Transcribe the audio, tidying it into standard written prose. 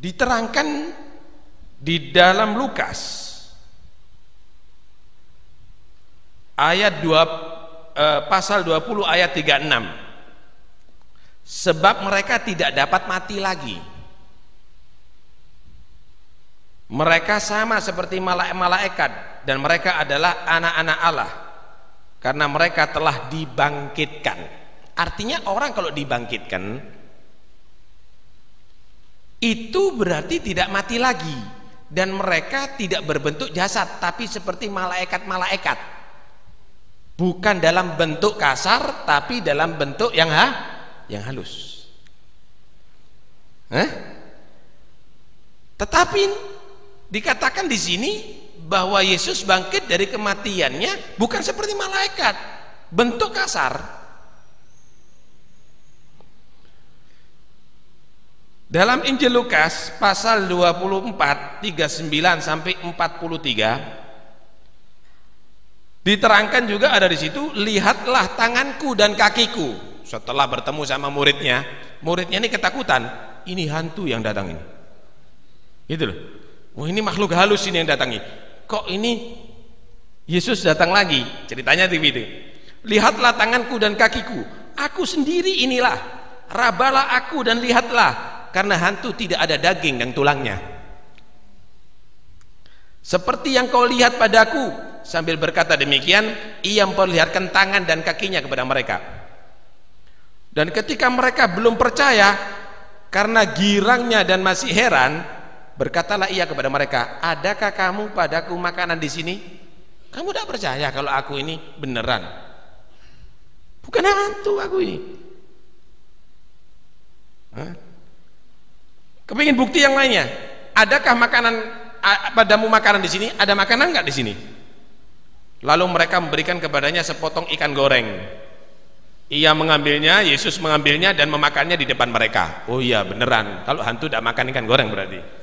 Diterangkan di dalam Lukas ayat pasal 20 ayat 36. Sebab mereka tidak dapat mati lagi. Mereka sama seperti malaikat dan mereka adalah anak-anak Allah karena mereka telah dibangkitkan. Artinya orang kalau dibangkitkan itu berarti tidak mati lagi, dan mereka tidak berbentuk jasad tapi seperti malaikat-malaikat, bukan dalam bentuk kasar tapi dalam bentuk yang halus. Tetapi dikatakan di sini bahwa Yesus bangkit dari kematiannya bukan seperti malaikat, bentuk kasar. Dalam Injil Lukas pasal 24 39 sampai 43 diterangkan juga ada di situ, lihatlah tanganku dan kakiku. Setelah bertemu sama muridnya ini ketakutan, ini hantu yang datang ini. Gitu loh. Wah, ini makhluk halus ini yang datangi. Kok ini Yesus datang lagi? Ceritanya begitu. Lihatlah tanganku dan kakiku, aku sendiri inilah. Rabalah aku dan lihatlah, karena hantu tidak ada daging dan tulangnya. Seperti yang kau lihat padaku. Sambil berkata demikian, ia memperlihatkan tangan dan kakinya kepada mereka. Dan ketika mereka belum percaya karena girangnya dan masih heran, berkatalah ia kepada mereka, adakah kamu padaku makanan di sini? Kamu tidak percaya kalau aku ini beneran? Bukan hantu aku ini. Kepingin bukti yang lainnya? Adakah makanan padamu makanan di sini? Ada makanan nggak di sini? Lalu mereka memberikan kepadanya sepotong ikan goreng. Ia mengambilnya, Yesus mengambilnya dan memakannya di depan mereka. Oh iya beneran, kalau hantu tidak makan ikan goreng berarti.